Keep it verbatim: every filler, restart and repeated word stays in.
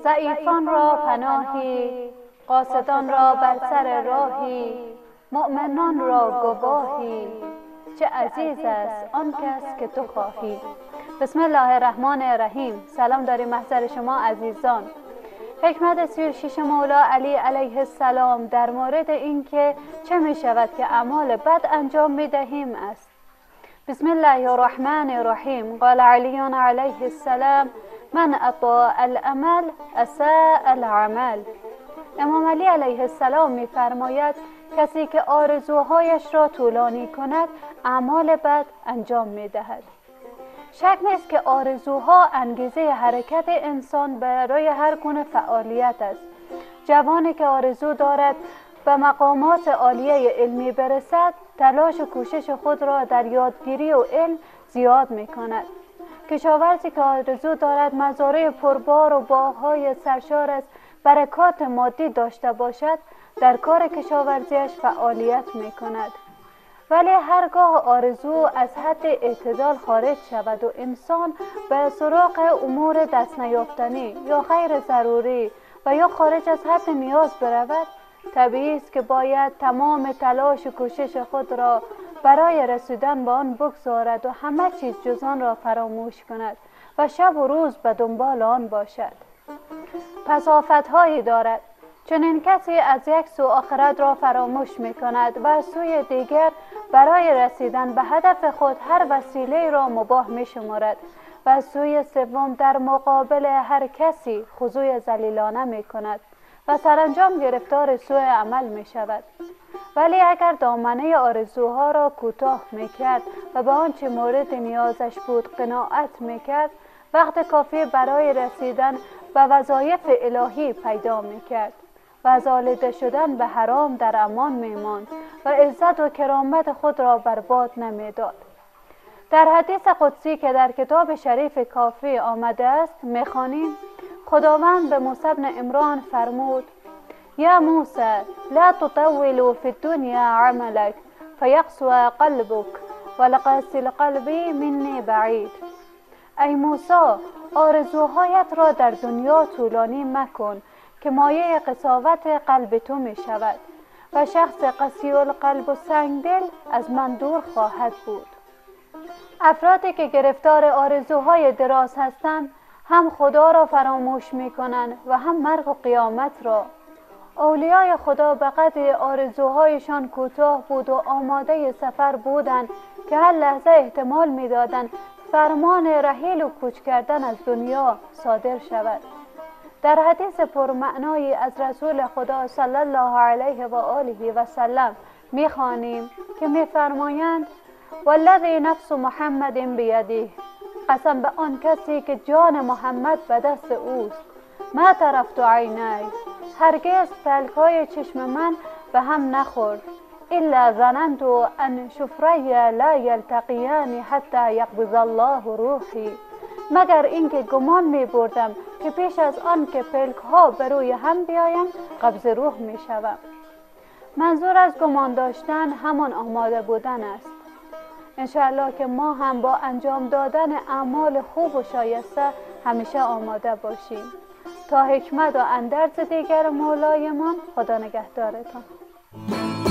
ضعیفان را پناهی، قاصدان را بر سر راهی، مؤمنان را گواهی، چه عزیز است آن کس که تو خواهی. بسم الله الرحمن الرحیم. سلام داریم محضر شما عزیزان. حکمت سی و شش مولا علی علیه السلام در مورد اینکه چه می شود که اعمال بد انجام می دهیم است. بسم الله الرحمن الرحیم. قال علی علیه السلام: من اطاع العمل اساء العمل. امام علی علیه السلام می فرماید کسی که آرزوهایش را طولانی کند اعمال بد انجام می دهد. شک نیست که آرزوها انگیزه حرکت انسان برای هر گونه فعالیت است. جوانی که آرزو دارد به مقامات عالیه علمی برسد، تلاش و کوشش خود را در یادگیری و علم زیاد می کند. کشاورزی که آرزو دارد مزارع پربار و باغ‌های سرشار از برکات مادی داشته باشد، در کار کشاورزیش فعالیت می کند. ولی هرگاه آرزو از حد اعتدال خارج شود و انسان به سراغ امور دست نیافتنی یا غیر ضروری و یا خارج از حد نیاز برود، طبیعی است که باید تمام تلاش و کوشش خود را برای رسیدن به آن بگذارد و همه چیز جز آن را فراموش کند و شب و روز به دنبال آن باشد. پس آفت‌هایی دارد. چنین کسی از یک سو آخرت را فراموش می کند و از سوی دیگر برای رسیدن به هدف خود هر وسیله را مباح می شمارد و از سوی سوم در مقابل هر کسی خضوع ذلیلانه می کند و سرانجام گرفتار سوء عمل می شود. ولی اگر دامنه آرزوها را کوتاه می کرد و به آنچه مورد نیازش بود قناعت می کرد، وقت کافی برای رسیدن به وظایف الهی پیدا می کرد و از آلوده شدن به حرام در امان می ماند و عزت و کرامت خود را برباد نمی داد. در حدیث قدسی که در کتاب شریف کافی آمده است می خوانیم: خداوند به موسی بن عمران فرمود: یا موسی لا تطول فی الدنیا عملک فیقسو قلبک ولقاسی القلب منی بعید. ای موسی، آرزوهایت را در دنیا طولانی مکن که مایه قساوت قلب تو می شود و شخص قسی القلب و سنگدل از من دور خواهد بود. افرادی که گرفتار آرزوهای دراز هستند هم خدا را فراموش می کنند و هم مرگ و قیامت را. اولیای خدا به قدر آرزوهایشان کوتاه بود و آماده سفر بودند که هر لحظه احتمال می دادند فرمان رحیل و کوچ کردن از دنیا صادر شود. در حدیث پرمعنایی از رسول خدا صلی الله علیه و آله و سلم می خوانیم که می فرمایند: والذی نفس محمد بیده، قسم به آن کسی که جان محمد به دست اوست، ما طرفت عینی، هرگز پلکای چشم من به هم نخورد، الا ظننت ان شفری لا یلتقیان حتی یقبض الله روحی، مگر اینکه گمان می بردم که پیش از آن که پلک ها بر روی هم بیایم قبض روح می شوم. منظور از گمان داشتن همان آماده بودن است. انشاءالله که ما هم با انجام دادن اعمال خوب و شایسته همیشه آماده باشیم. تا حکمت و اندرز دیگر مولایمان، خدا نگهدارتان.